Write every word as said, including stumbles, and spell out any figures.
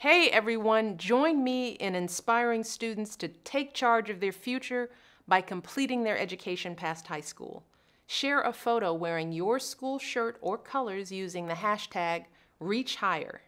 Hey everyone, join me in inspiring students to take charge of their future by completing their education past high school. Share a photo wearing your school shirt or colors using the hashtag ReachHigher.